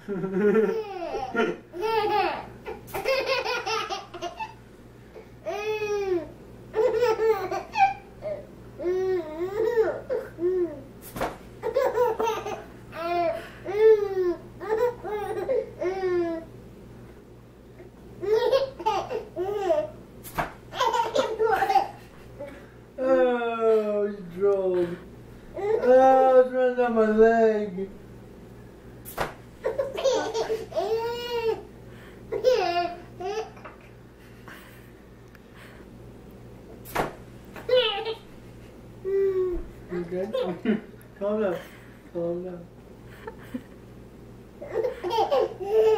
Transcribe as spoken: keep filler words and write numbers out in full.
Oh, you drooled. Oh, it's running down my leg. You good? Calm down. Calm down.